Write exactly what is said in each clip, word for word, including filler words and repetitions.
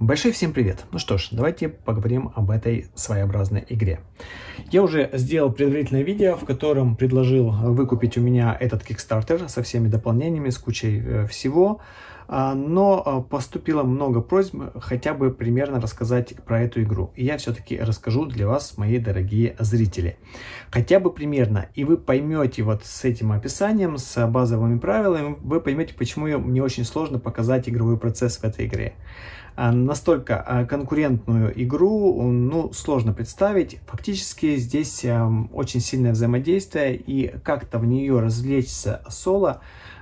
Большой всем привет! Ну что ж, давайте поговорим об этой своеобразной игре. Я уже сделал предварительное видео, в котором предложил выкупить у меня этот Kickstarter со всеми дополнениями, с кучей всего. Но поступило много просьб хотя бы примерно рассказать про эту игру. И я все-таки расскажу для вас, мои дорогие зрители. Хотя бы примерно. И вы поймете вот с этим описанием, с базовыми правилами, вы поймете, почему мне очень сложно показать игровой процесс в этой игре. Настолько конкурентную игру, ну, сложно представить. Фактически здесь очень сильное взаимодействие, и как-то в нее развлечься соло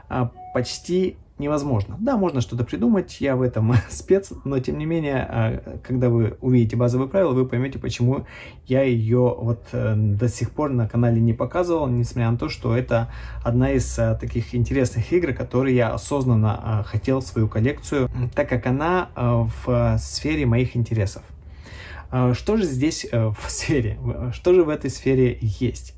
почти невозможно. Да, можно что-то придумать, я в этом спец, но тем не менее, когда вы увидите базовые правила, вы поймете, почему я ее вот до сих пор на канале не показывал, несмотря на то, что это одна из таких интересных игр, которые я осознанно хотел в свою коллекцию, так как она в сфере моих интересов. Что же здесь в сфере? Что же в этой сфере есть?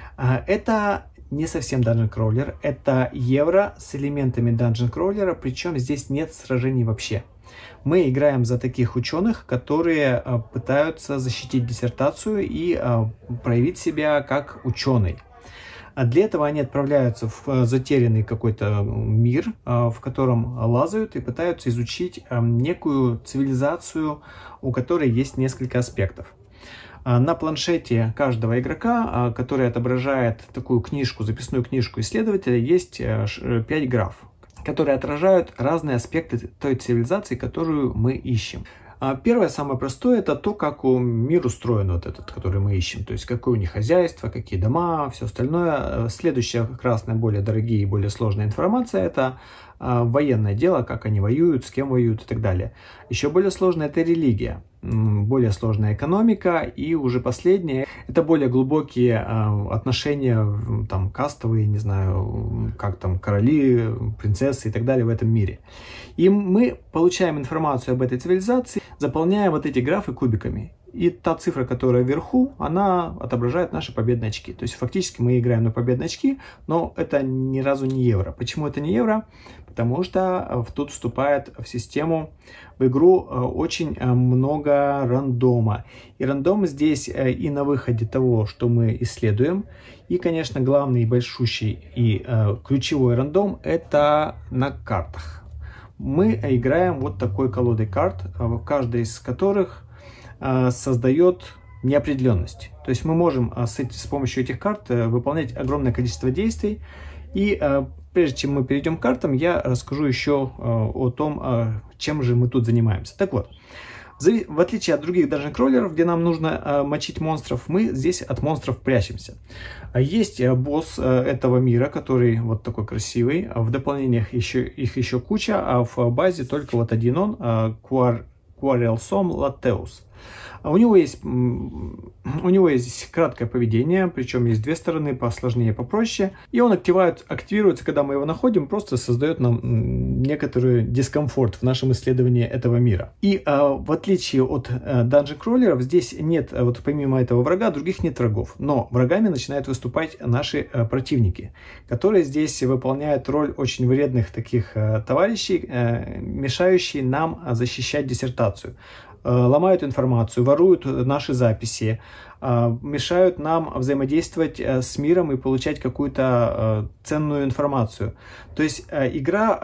Это не совсем Dungeon Crawler, это евро с элементами Dungeon Crawler, причем здесь нет сражений вообще. Мы играем за таких ученых, которые пытаются защитить диссертацию и проявить себя как ученый. Для этого они отправляются в затерянный какой-то мир, в котором лазают и пытаются изучить некую цивилизацию, у которой есть несколько аспектов. На планшете каждого игрока, который отображает такую книжку, записную книжку исследователя, есть пять граф, которые отражают разные аспекты той цивилизации, которую мы ищем. Первое, самое простое, это то, как мир устроен, вот этот, который мы ищем. То есть, какое у них хозяйство, какие дома, все остальное. Следующая, как раз наиболее дорогие и более сложная информация, это военное дело, как они воюют, с кем воюют и так далее. Еще более сложная это религия, более сложная экономика, и уже последнее это более глубокие отношения, там, кастовые, не знаю, как там, короли, принцессы и так далее в этом мире. И мы получаем информацию об этой цивилизации, заполняя вот эти графы кубиками. И та цифра, которая вверху, она отображает наши победные очки. То есть фактически мы играем на победные очки, но это ни разу не евро. Почему это не евро? Потому что тут вступает в систему, в игру очень много рандома. И рандом здесь и на выходе того, что мы исследуем. И, конечно, главный, большущий и ключевой рандом – это на картах. Мы играем вот такой колодой карт, каждая из которых создает неопределенность. То есть мы можем с, с помощью этих карт выполнять огромное количество действий. И прежде чем мы перейдем к картам, я расскажу еще о том, чем же мы тут занимаемся. Так вот, в отличие от других Dungeon Crawler'ов, где нам нужно мочить монстров, мы здесь от монстров прячемся. Есть босс этого мира, который вот такой красивый. В дополнениях еще, их еще куча, а в базе только вот один он, Quarrelsome Latios. У него есть, у него есть краткое поведение, причем есть две стороны, посложнее, попроще. И он активирует, активируется, когда мы его находим, просто создает нам некоторый дискомфорт в нашем исследовании этого мира. И а, в отличие от а, Dungeon Crawler'ов, здесь нет, вот помимо этого врага, других нет врагов. Но врагами начинают выступать наши а, противники, которые здесь выполняют роль очень вредных таких а, товарищей, а, мешающие нам защищать диссертацию. Ломают информацию, воруют наши записи, мешают нам взаимодействовать с миром и получать какую-то ценную информацию. То есть игра,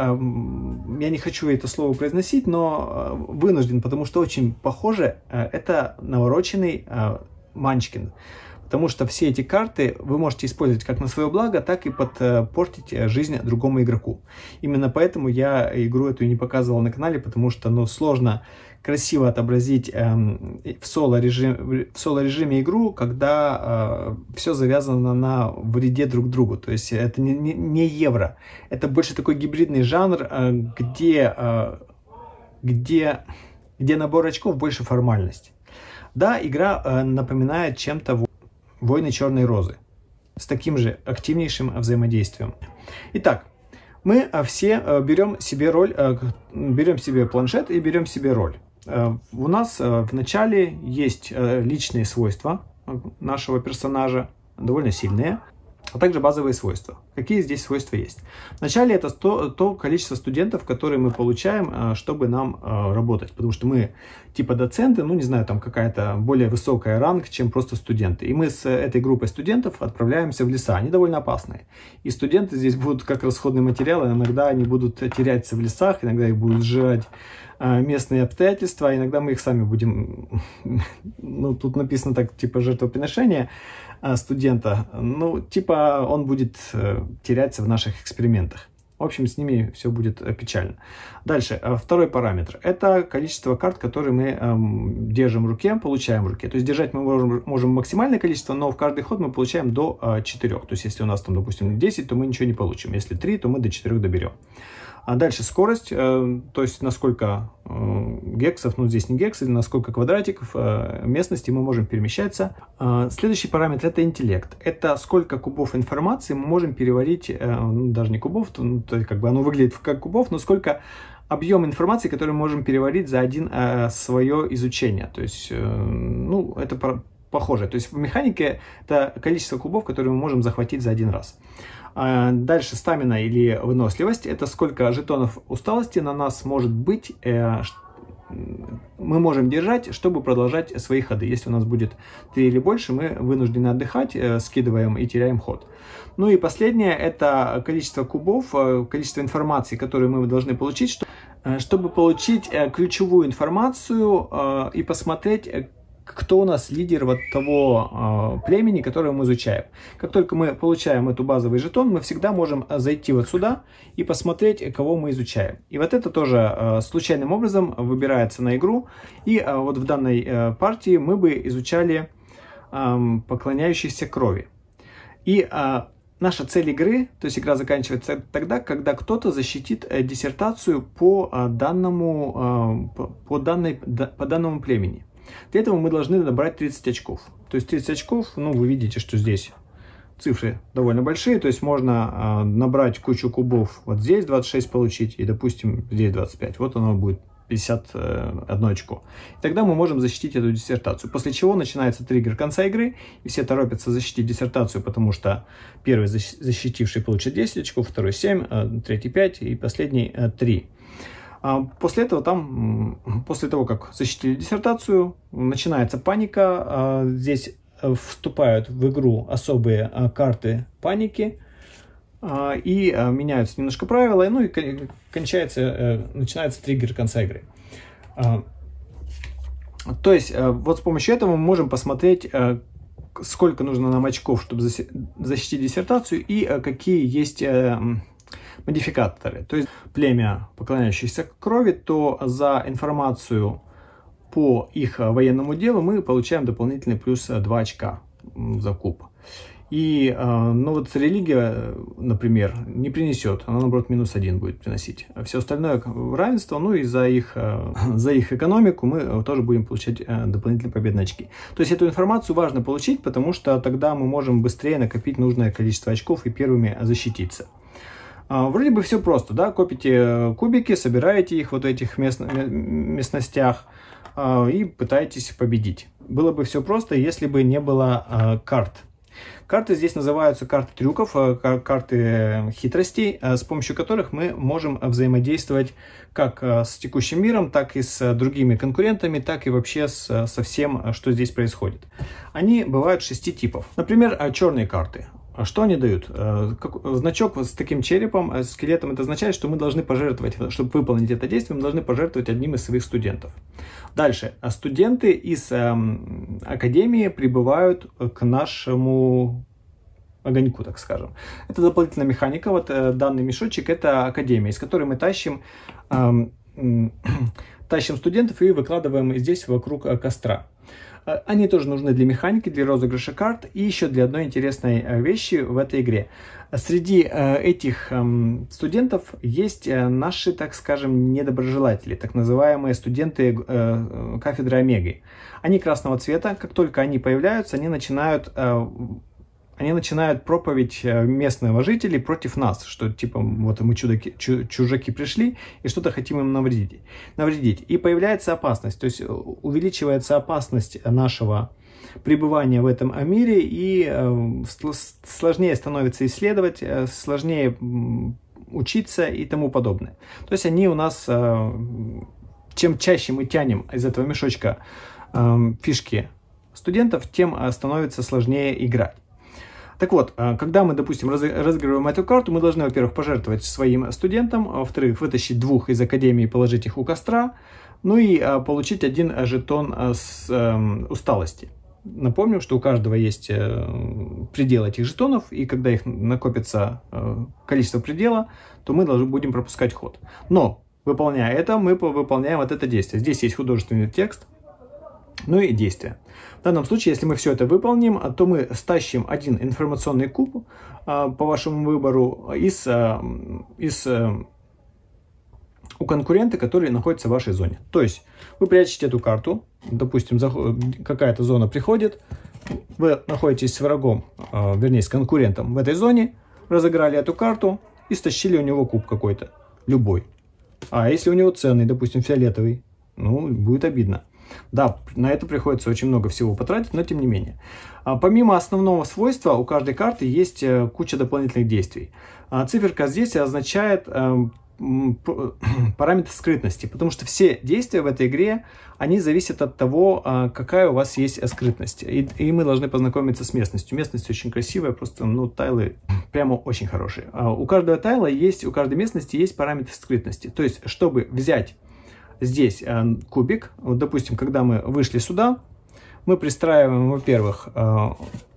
я не хочу это слово произносить, но вынужден, потому что очень похоже, это навороченный Munchkin. Потому что все эти карты вы можете использовать как на свое благо, так и подпортить жизнь другому игроку. Именно поэтому я игру эту и не показывал на канале, потому что ну, сложно красиво отобразить э, в соло-режиме соло игру, когда э, все завязано на вреде друг другу. То есть это не, не, не евро. Это больше такой гибридный жанр, э, где, э, где, где набор очков больше формальность. Да, игра э, напоминает чем-то «Войны Черной Розы» с таким же активнейшим взаимодействием. Итак, мы все берем себе роль, берем себе планшет и берем себе роль. У нас в начале есть личные свойства нашего персонажа, довольно сильные. а также базовые свойства. Какие здесь свойства есть? Вначале это то, то количество студентов, которые мы получаем, чтобы нам работать. Потому что мы типа доценты, ну не знаю, там какая-то более высокая ранг, чем просто студенты. И мы с этой группой студентов отправляемся в леса. Они довольно опасные. И студенты здесь будут как расходный материал. Иногда они будут теряться в лесах, иногда их будут сжирать местные обстоятельства, иногда мы их сами будем, ну тут написано так, типа жертвоприношение студента, ну типа он будет теряться в наших экспериментах. В общем, с ними все будет печально. Дальше, второй параметр. Это количество карт, которые мы держим в руке, получаем в руке. То есть держать мы можем, можем максимальное количество, но в каждый ход мы получаем до четырёх. То есть если у нас там, допустим, десять, то мы ничего не получим. Если три, то мы до четырёх доберем. А дальше скорость, то есть насколько гексов, ну здесь не гексы, насколько квадратиков местности мы можем перемещаться. Следующий параметр это интеллект. Это сколько кубов информации мы можем переварить, ну, даже не кубов, то, то есть как бы оно выглядит как кубов, но сколько объем информации, который мы можем переварить за один свое изучение. То есть, ну, это похоже. То есть в механике это количество кубов, которые мы можем захватить за один раз. Дальше стамина или выносливость. Это сколько жетонов усталости на нас может быть, мы можем держать, чтобы продолжать свои ходы. Если у нас будет три или больше, мы вынуждены отдыхать, скидываем и теряем ход. Ну и последнее, это количество кубов, количество информации, которую мы должны получить, чтобы получить ключевую информацию и посмотреть, кто у нас лидер вот того э, племени, которое мы изучаем. Как только мы получаем эту базовый жетон, мы всегда можем зайти вот сюда и посмотреть, кого мы изучаем. И вот это тоже э, случайным образом выбирается на игру. И э, вот в данной э, партии мы бы изучали э, поклоняющиеся крови. И э, наша цель игры, то есть игра заканчивается тогда, когда кто-то защитит э, диссертацию по, э, данному, э, по, данной, да, по данному племени. Для этого мы должны набрать тридцать очков. То есть тридцать очков, ну вы видите, что здесь цифры довольно большие. То есть можно э, набрать кучу кубов, вот здесь двадцать шесть получить и, допустим, здесь двадцать пять. Вот оно будет пятьдесят одно очко. И тогда мы можем защитить эту диссертацию. После чего начинается триггер конца игры, и все торопятся защитить диссертацию, потому что первый защитивший получит десять очков, второй семь, третий пять и последний три. После этого там, после того, как защитили диссертацию, начинается паника. Здесь вступают в игру особые карты паники и меняются немножко правила, ну и кончается, начинается триггер конца игры. То есть вот с помощью этого мы можем посмотреть, сколько нужно нам очков, чтобы защитить диссертацию, и какие есть модификаторы. То есть племя, поклоняющееся крови, то за информацию по их военному делу мы получаем дополнительный плюс два очка за куб. И ну вот религия, например, не принесет, она наоборот минус один будет приносить. А все остальное равенство, ну и за их, за их экономику мы тоже будем получать дополнительные победные очки. То есть эту информацию важно получить, потому что тогда мы можем быстрее накопить нужное количество очков и первыми защититься. Вроде бы все просто, да, копите кубики, собираете их вот в этих мест, местностях и пытаетесь победить. Было бы все просто, если бы не было карт. Карты здесь называются карты трюков, карты хитростей, с помощью которых мы можем взаимодействовать как с текущим миром, так и с другими конкурентами, так и вообще с, со всем, что здесь происходит. Они бывают шести типов. Например, черные карты. Что они дают? Значок с таким черепом, скелетом, это означает, что мы должны пожертвовать, чтобы выполнить это действие, мы должны пожертвовать одним из своих студентов. Дальше. Студенты из эм, академии прибывают к нашему огоньку, так скажем. Это дополнительная механика. Вот э, данный мешочек — это академия, из которой мы тащим, эм, э, тащим студентов и выкладываем здесь вокруг костра. Они тоже нужны для механики, для розыгрыша карт и еще для одной интересной вещи в этой игре. Среди этих студентов есть наши, так скажем, недоброжелатели, так называемые студенты кафедры Омеги. Они красного цвета, как только они появляются, они начинают... Они начинают проповедь местных жителей против нас, что типа вот мы чудаки, чужаки пришли и что-то хотим им навредить, навредить. И появляется опасность, то есть увеличивается опасность нашего пребывания в этом мире, и э, сложнее становится исследовать, э, сложнее учиться и тому подобное. То есть они у нас, э, чем чаще мы тянем из этого мешочка э, фишки студентов, тем становится сложнее играть. Так вот, когда мы, допустим, разыгрываем эту карту, мы должны, во-первых, пожертвовать своим студентам, во-вторых, вытащить двух из академии и положить их у костра, ну и получить один жетон с э, усталости. Напомню, что у каждого есть предел этих жетонов, и когда их накопится количество предела, то мы должны будем пропускать ход. Но, выполняя это, мы выполняем вот это действие. Здесь есть художественный текст, ну и действие. В данном случае, если мы все это выполним, то мы стащим один информационный куб по вашему выбору из, из, у конкурента, который находится в вашей зоне. То есть вы прячете эту карту, допустим, какая-то зона приходит, вы находитесь с врагом, вернее с конкурентом в этой зоне, разыграли эту карту и стащили у него куб какой-то, любой. А если у него ценный, допустим, фиолетовый, ну, будет обидно. Да, на это приходится очень много всего потратить, но тем не менее. А помимо основного свойства, у каждой карты есть куча дополнительных действий. А циферка здесь означает э, параметр скрытности, потому что все действия в этой игре, они зависят от того, э, какая у вас есть скрытность. И, и мы должны познакомиться с местностью. Местность очень красивая, просто, ну, тайлы прямо очень хорошие. А у каждого тайла есть, у каждой местности есть параметр скрытности. То есть, чтобы взять здесь э, кубик, вот, допустим, когда мы вышли сюда, мы пристраиваем, во-первых, э,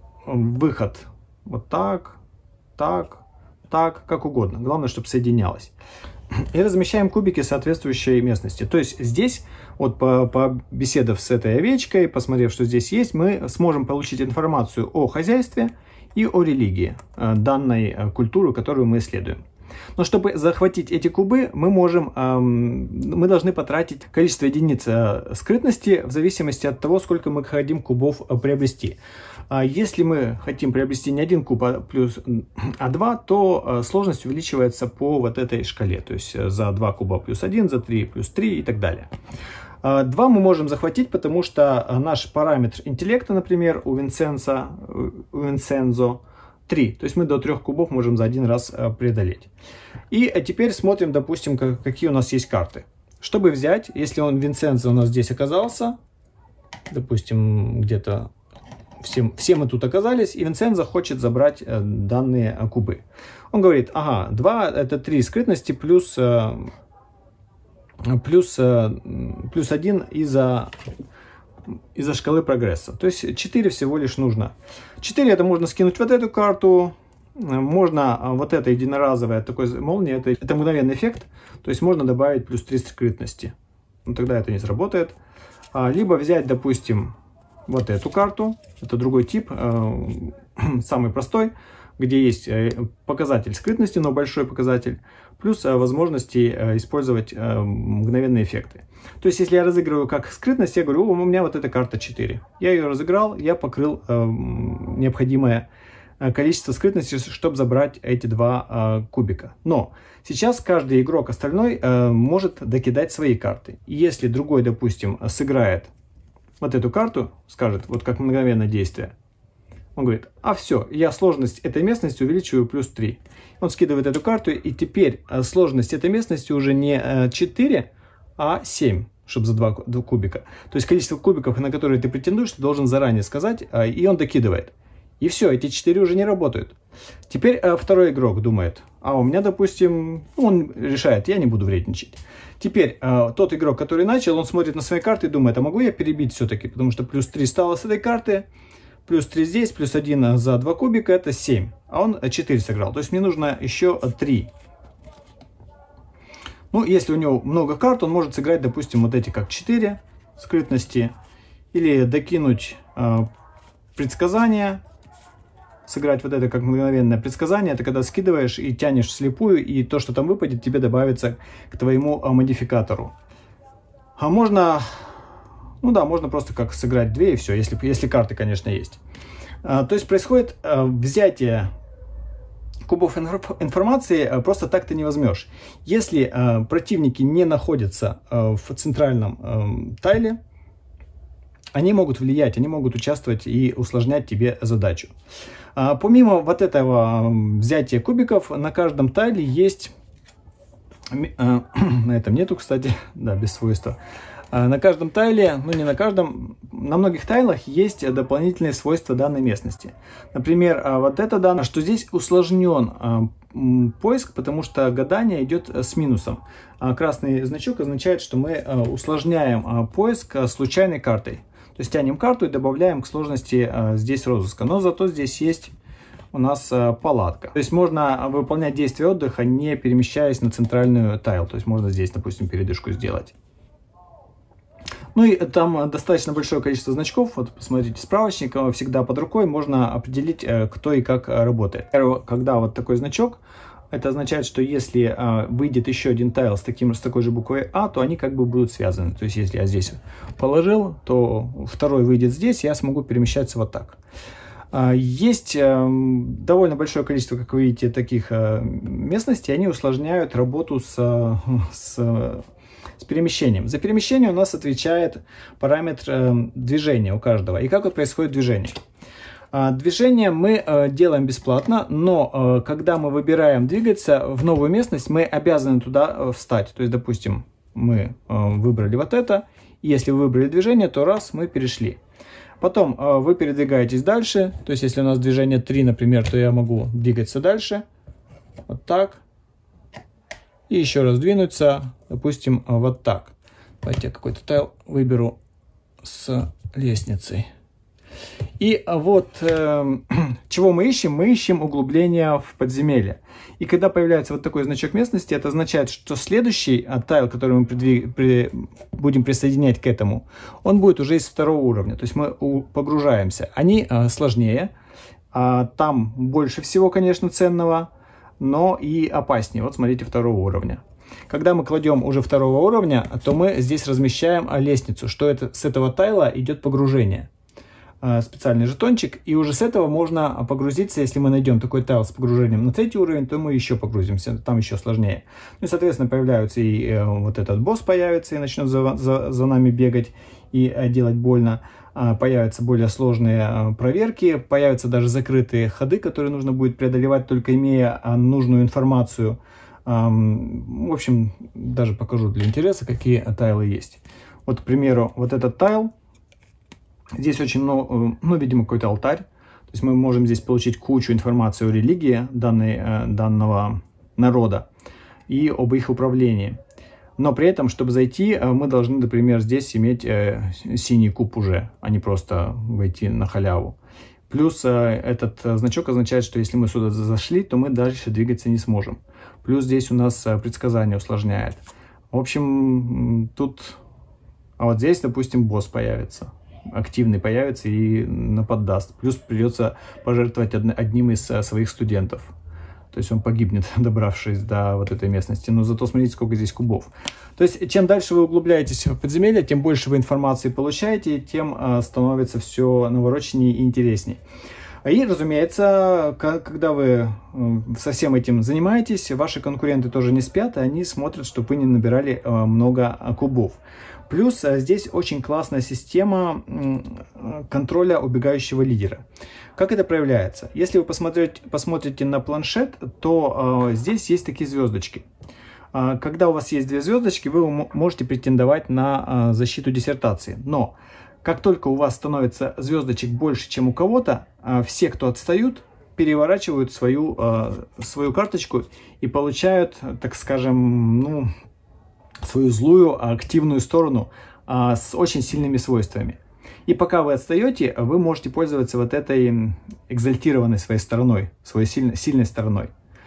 выход вот так, так, так, как угодно. Главное, чтобы соединялось. И размещаем кубики соответствующей местности. То есть здесь, вот по, по беседов с этой овечкой, посмотрев, что здесь есть, мы сможем получить информацию о хозяйстве и о религии э, данной э, культуры, которую мы исследуем. Но чтобы захватить эти кубы, мы можем, эм, мы должны потратить количество единиц э, скрытности в зависимости от того, сколько мы хотим кубов э, приобрести. А если мы хотим приобрести не один куб, а, плюс, а два, то э, сложность увеличивается по вот этой шкале. То есть э, за два куба плюс один, за три плюс три и так далее. Э, два мы можем захватить, потому что наш параметр интеллекта, например, у Винсензо, у Винсензо три. То есть мы до трех кубов можем за один раз преодолеть. И теперь смотрим, допустим, какие у нас есть карты. Чтобы взять, если он Винсензо у нас здесь оказался, допустим, где-то все, все мы тут оказались, и Винсензо хочет забрать данные кубы. Он говорит, ага, два это три скрытности плюс, плюс, плюс один из-за из-за шкалы прогресса. То есть четыре всего лишь нужно. четыре это можно скинуть вот эту карту. Можно вот это единоразовое, такой молния, это, это мгновенный эффект. То есть можно добавить плюс три скрытности. Но тогда это не сработает. Либо взять, допустим, вот эту карту. Это другой тип, самый простой, где есть показатель скрытности, но большой показатель, плюс возможности использовать мгновенные эффекты. То есть, если я разыгрываю как скрытность, я говорю, у меня вот эта карта четыре. Я ее разыграл, я покрыл необходимое количество скрытности, чтобы забрать эти два кубика. Но сейчас каждый игрок остальной может докидать свои карты. И если другой, допустим, сыграет вот эту карту, скажет, вот как мгновенное действие, он говорит, а все, я сложность этой местности увеличиваю плюс три. Он скидывает эту карту, и теперь сложность этой местности уже не четыре, а семь, чтобы за два кубика. То есть количество кубиков, на которые ты претендуешь, ты должен заранее сказать, и он докидывает. И все, эти четыре уже не работают. Теперь второй игрок думает, а у меня, допустим, он решает, я не буду вредничать. Теперь тот игрок, который начал, он смотрит на свои карты и думает, а могу я перебить все-таки, потому что плюс три стало с этой карты, плюс три здесь, плюс один за два кубика, это семь. А он четыре сыграл. То есть мне нужно еще три. Ну, если у него много карт, он может сыграть, допустим, вот эти как четыре скрытности. Или докинуть э, предсказания. Сыграть вот это как мгновенное предсказание. Это когда скидываешь и тянешь вслепую, и то, что там выпадет, тебе добавится к твоему э, модификатору. А можно... Ну да, можно просто как сыграть две и все, если, если карты, конечно, есть. А, то есть происходит а, взятие кубов информации, а, просто так ты не возьмешь. Если а, противники не находятся а, в центральном а, тайле, они могут влиять, они могут участвовать и усложнять тебе задачу. А, помимо вот этого взятия кубиков, на каждом тайле есть, а, на этом нету, кстати, да, без свойства. А, на каждом тайле, ну не на каждом, на многих тайлах есть дополнительные свойства данной местности. Например, вот это данное, что здесь усложнен поиск, потому что гадание идет с минусом. Красный значок означает, что мы усложняем поиск случайной картой. То есть тянем карту и добавляем к сложности здесь розыска. Но зато здесь есть у нас палатка. То есть можно выполнять действия отдыха, не перемещаясь на центральную тайл. То есть можно здесь, допустим, передышку сделать. Ну и там достаточно большое количество значков. Вот посмотрите, справочник всегда под рукой, можно определить, кто и как работает. Когда вот такой значок, это означает, что если выйдет еще один тайл с, таким, с такой же буквой А, то они как бы будут связаны. То есть если я здесь положил, то второй выйдет здесь, я смогу перемещаться вот так. Есть довольно большое количество, как вы видите, таких местностей, они усложняют работу с... с С перемещением. За перемещение у нас отвечает параметр э, движения у каждого. И как вот происходит движение? А, движение мы э, делаем бесплатно, но э, когда мы выбираем двигаться в новую местность, мы обязаны туда э, встать. То есть, допустим, мы э, выбрали вот это, и если вы выбрали движение, то раз, мы перешли. Потом э, вы передвигаетесь дальше, то есть, если у нас движение три, например, то я могу двигаться дальше, вот так. И еще раз двинуться, допустим, вот так. Давайте я какой-то тайл выберу с лестницей. И вот э, чего мы ищем? Мы ищем углубление в подземелье. И когда появляется вот такой значок местности, это означает, что следующий тайл, который мы придвиг... при... будем присоединять к этому, он будет уже из второго уровня. То есть мы погружаемся. Они э, сложнее. А там больше всего, конечно, ценного, но и опаснее. Вот смотрите, второго уровня. Когда мы кладем уже второго уровня, то мы здесь размещаем лестницу, что это с этого тайла идет погружение. Специальный жетончик, и уже с этого можно погрузиться, если мы найдем такой тайл с погружением на третий уровень, то мы еще погрузимся, там еще сложнее. Ну и, соответственно, появляются и э, вот этот босс появится и начнет за, за, за нами бегать и э, делать больно. А, появятся более сложные э, проверки, появятся даже закрытые ходы, которые нужно будет преодолевать, только имея э, нужную информацию. Э, в общем, даже покажу для интереса, какие тайлы есть. Вот, к примеру, вот этот тайл. Здесь очень много, ну, видимо, какой-то алтарь. То есть мы можем здесь получить кучу информации о религии данной, данного народа и об их управлении. Но при этом, чтобы зайти, мы должны, например, здесь иметь синий куб уже, а не просто войти на халяву. Плюс этот значок означает, что если мы сюда зашли, то мы дальше двигаться не сможем. Плюс здесь у нас предсказание усложняет. В общем, тут... А вот здесь, допустим, босс появится. Активный появится и нападаст. Плюс придется пожертвовать одним из своих студентов. То есть он погибнет, добравшись до вот этой местности. Но зато смотрите, сколько здесь кубов. То есть чем дальше вы углубляетесь в подземелье, тем больше вы информации получаете, тем становится все навороченнее и интереснее. И, разумеется, когда вы со всем этим занимаетесь, ваши конкуренты тоже не спят, и они смотрят, чтобы вы не набирали много кубов. Плюс здесь очень классная система контроля убегающего лидера. Как это проявляется? Если вы посмотрите, посмотрите на планшет, то э, здесь есть такие звездочки. Э, когда у вас есть две звездочки, вы можете претендовать на э, защиту диссертации. Но как только у вас становится звездочек больше, чем у кого-то, э, все, кто отстают, переворачивают свою, э, свою карточку и получают, так скажем, ну... свою злую, активную сторону а, с очень сильными свойствами. И пока вы отстаете, вы можете пользоваться вот этой экзальтированной своей стороной, своей сильной, сильной стороной.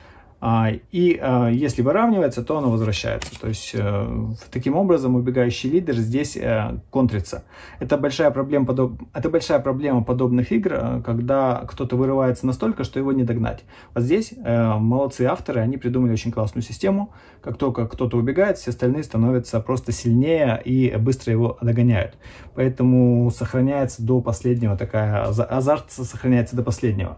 А, и а, если выравнивается, то оно возвращается. То есть а, таким образом убегающий лидер здесь а, контрится. Это большая проблема, подоб... Это большая проблема подобных игр, когда кто-то вырывается настолько, что его не догнать. Вот здесь а, молодцы авторы, они придумали очень классную систему. Как только кто-то убегает, все остальные становятся просто сильнее и быстро его догоняют. Поэтому сохраняется до последнего, такая азарт сохраняется до последнего.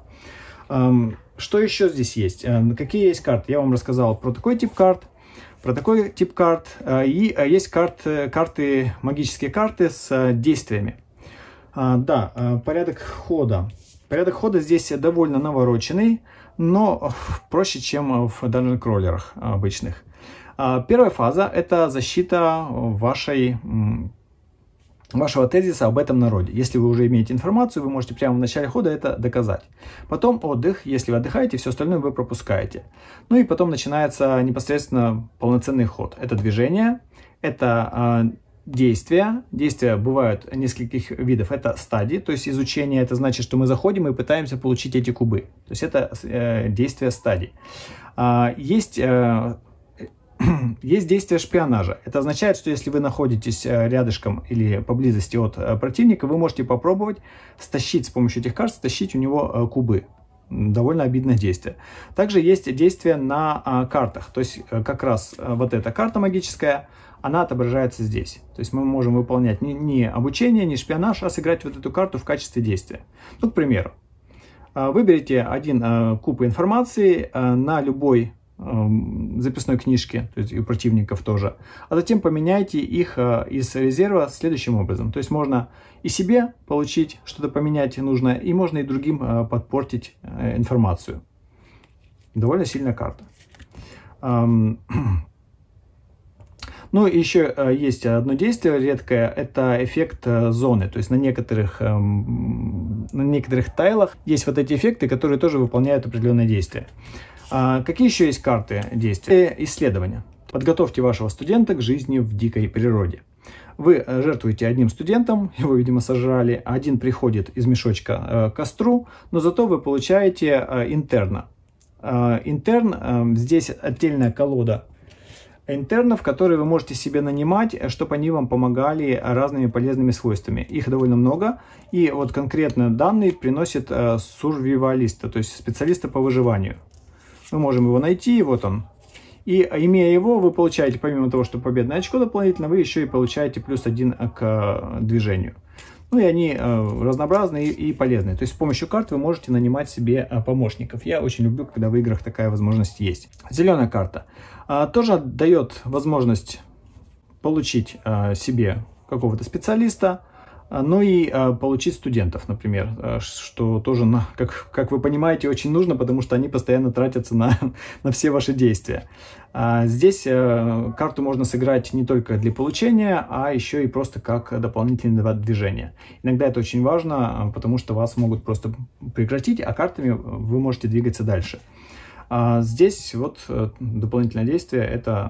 Что еще здесь есть? Какие есть карты? Я вам рассказал про такой тип карт, про такой тип карт. И есть карты, карты, магические карты с действиями. А, да, порядок хода. Порядок хода здесь довольно навороченный, но проще, чем в Dungeon Crawler'ах обычных. А, первая фаза – это защита вашей, вашего тезиса об этом народе. Если вы уже имеете информацию, вы можете прямо в начале хода это доказать. Потом отдых. Если вы отдыхаете, все остальное вы пропускаете. Ну и потом начинается непосредственно полноценный ход. Это движение, это действия. Действия бывают нескольких видов. Это стадии, то есть изучение. Это значит, что мы заходим и пытаемся получить эти кубы. То есть это э, действия стадий. А, есть, э, есть действие шпионажа. Это означает, что если вы находитесь рядышком или поблизости от противника, вы можете попробовать стащить с помощью этих карт, стащить у него кубы. Довольно обидное действие. Также есть действие на а, картах. То есть как раз вот эта карта магическая, она отображается здесь. То есть мы можем выполнять не, не обучение, не шпионаж, а сыграть вот эту карту в качестве действия. Ну, к примеру, выберите один куб информации на любой записной книжке, то есть и у противников тоже, а затем поменяйте их из резерва следующим образом. То есть можно и себе получить что-то поменять нужное, и можно и другим подпортить информацию. Довольно сильная карта. Ну, и еще есть одно действие редкое, это эффект зоны. То есть на некоторых, на некоторых тайлах есть вот эти эффекты, которые тоже выполняют определенные действия. Какие еще есть карты действия? Исследования. Подготовьте вашего студента к жизни в дикой природе. Вы жертвуете одним студентом, его, видимо, сожрали, один приходит из мешочка к костру, но зато вы получаете интерна. Интерн, здесь отдельная колода интернов, которые вы можете себе нанимать, чтобы они вам помогали разными полезными свойствами. Их довольно много. И вот конкретно данный приносит сурвивалиста, то есть специалиста по выживанию. Мы можем его найти, вот он. И имея его, вы получаете, помимо того, что победное очко дополнительно, вы еще и получаете плюс один к движению. Ну и они э, разнообразные и, и полезные. То есть с помощью карт вы можете нанимать себе э, помощников. Я очень люблю, когда в играх такая возможность есть. Зеленая карта э, тоже дает возможность получить э, себе какого-то специалиста, э, ну и э, получить студентов, например, э, что тоже, на, как, как вы понимаете, очень нужно, потому что они постоянно тратятся на, на все ваши действия. А здесь э, карту можно сыграть не только для получения, а еще и просто как дополнительное движение. Иногда это очень важно, потому что вас могут просто прекратить, а картами вы можете двигаться дальше. А здесь вот э, дополнительное действие это,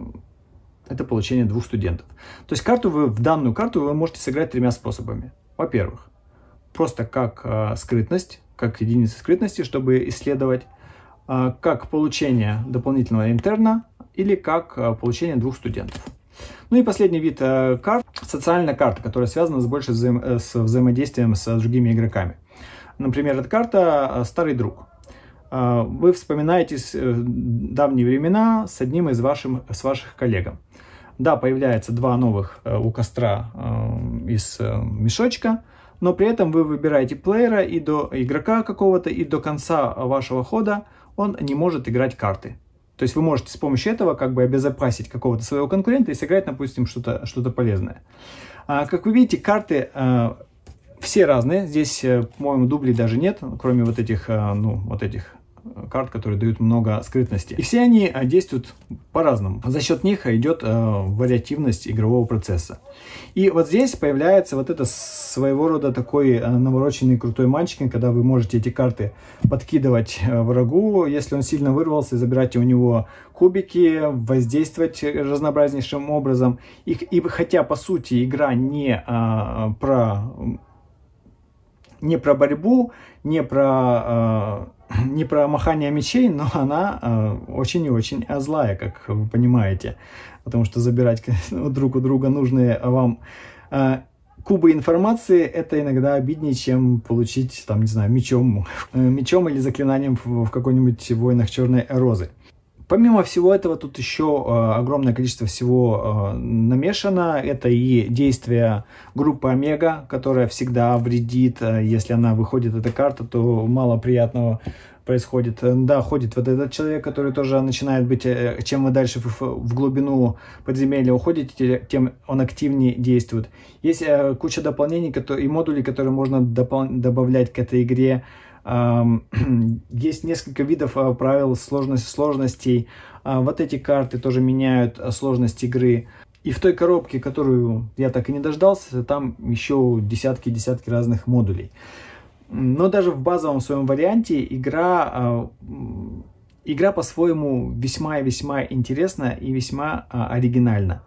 э, это получение двух студентов. То есть карту вы, в данную карту вы можете сыграть тремя способами. Во-первых, просто как э, скрытность, как единица скрытности, чтобы исследовать, как получение дополнительного интерна или как получение двух студентов. Ну и последний вид карт – социальная карта, которая связана с больше взаим с взаимодействием с другими игроками. Например, эта карта «Старый друг». Вы вспоминаете давние времена с одним из ваших, с ваших коллег. Да, появляется два новых у костра из мешочка, но при этом вы выбираете плеера и до игрока какого-то, и до конца вашего хода он не может играть карты. То есть вы можете с помощью этого как бы обезопасить какого-то своего конкурента и сыграть, допустим, что-то что-то полезное. А, как вы видите, карты а, все разные. Здесь, по-моему, дублей даже нет, кроме вот этих, а, ну, вот этих карт, которые дают много скрытности. И все они действуют по-разному. За счет них идет э, вариативность игрового процесса. И вот здесь появляется вот это своего рода такой э, навороченный крутой мальчик, когда вы можете эти карты подкидывать э, врагу, если он сильно вырвался, забирайте у него кубики, воздействовать разнообразнейшим образом. И, и хотя, по сути, игра не э, про... не про борьбу, не про, э, не про махание мечей, но она э, очень и очень злая, как вы понимаете. Потому что забирать друг у друга нужные вам э, кубы информации, это иногда обиднее, чем получить, там, не знаю, мечом, э, мечом или заклинанием в, в какой-нибудь войнах Черной Розы. Помимо всего этого, тут еще э, огромное количество всего э, намешано. Это и действие группы Омега, которая всегда вредит. Если она выходит, эта карта, то мало приятного происходит. Да, ходит вот этот человек, который тоже начинает быть, чем вы дальше в, в глубину подземелья уходите, тем он активнее действует. Есть куча дополнений и модулей, которые можно допол добавлять к этой игре. Есть несколько видов правил сложность, сложностей. Вот эти карты тоже меняют сложность игры. И в той коробке, которую я так и не дождался, там еще десятки-десятки разных модулей. Но даже в базовом своем варианте игра, игра по-своему весьма и весьма интересна и весьма оригинальна.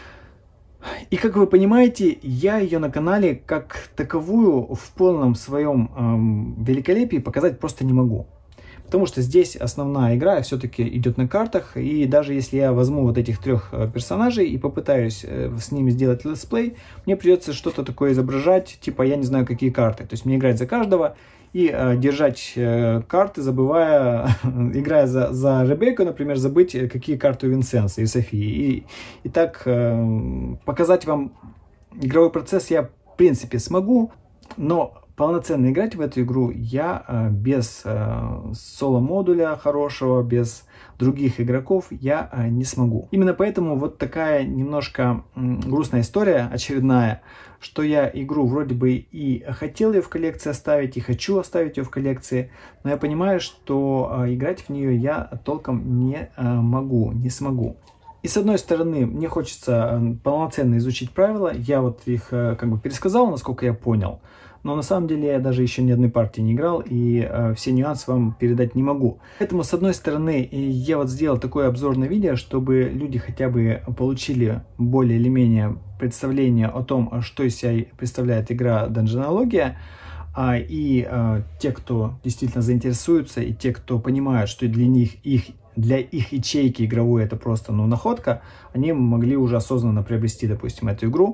И как вы понимаете, я ее на канале как таковую в полном своем эм, великолепии показать просто не могу. Потому что здесь основная игра все-таки идет на картах. И даже если я возьму вот этих трех персонажей и попытаюсь э, с ними сделать летсплей, мне придется что-то такое изображать, типа я не знаю какие карты. То есть мне играть за каждого и э, держать э, карты, забывая, играя за, за Ребекку, например, забыть, какие карты у Винсенса и Софии. И, и так э, показать вам игровой процесс я в принципе смогу, но полноценно играть в эту игру я э, без э, соло-модуля хорошего, без других игроков я э, не смогу. Именно поэтому вот такая немножко э, грустная история очередная, что я игру вроде бы и хотел ее в коллекции оставить, и хочу оставить ее в коллекции, но я понимаю, что э, играть в нее я толком не э, могу, не смогу. И с одной стороны, мне хочется полноценно изучить правила, я вот их э, как бы пересказал, насколько я понял. Но на самом деле я даже еще ни одной партии не играл, и э, все нюансы вам передать не могу. Поэтому, с одной стороны, я вот сделал такое обзорное видео, чтобы люди хотя бы получили более или менее представление о том, что из себя представляет игра Dungeonologia. А, и э, те, кто действительно заинтересуются, и те, кто понимают, что для них их для их ячейки игровой это просто ну, находка, они могли уже осознанно приобрести, допустим, эту игру.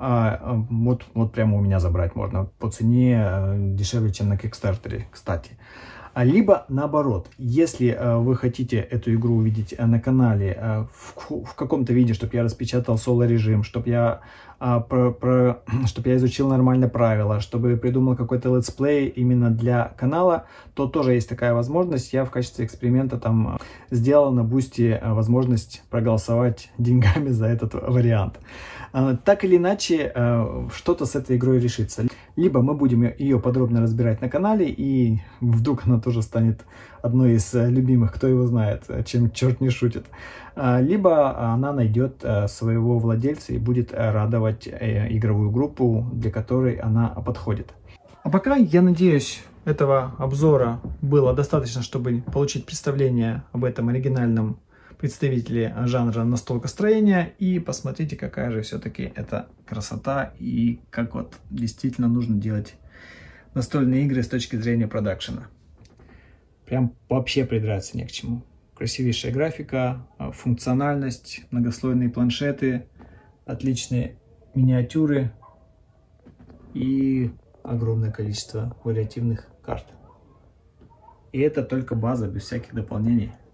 А, вот, вот прямо у меня забрать можно по цене дешевле, чем на Kickstarter, кстати. Либо наоборот, если вы хотите эту игру увидеть на канале в, в каком-то виде, чтобы я распечатал соло-режим, чтобы я, про, про, чтобы я изучил нормально правила, чтобы придумал какой-то летсплей именно для канала, то тоже есть такая возможность. Я в качестве эксперимента там сделал на Бусти возможность проголосовать деньгами за этот вариант. Так или иначе, что-то с этой игрой решится. Либо мы будем ее подробно разбирать на канале, и вдруг она тоже станет одной из любимых, кто его знает, чем черт не шутит. Либо она найдет своего владельца и будет радовать игровую группу, для которой она подходит. А пока, я надеюсь, этого обзора было достаточно, чтобы получить представление об этом оригинальном представители жанра настолкостроения, и посмотрите, какая же все-таки это красота и как вот действительно нужно делать настольные игры с точки зрения продакшена. Прям вообще придраться не к чему. Красивейшая графика, функциональность, многослойные планшеты, отличные миниатюры и огромное количество вариативных карт. И это только база, без всяких дополнений.